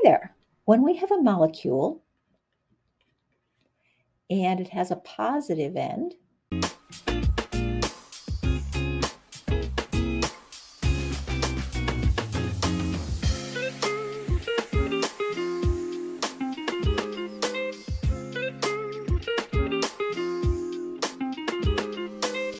there. When we have a molecule and it has a positive end,